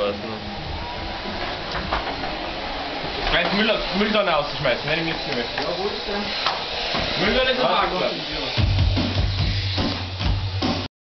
lassen. Ich meine, Mülltonne auszuschmeißen, ne? Die müssen wir. Ja, wo ist denn? Mülltonne ist am Parkplatz.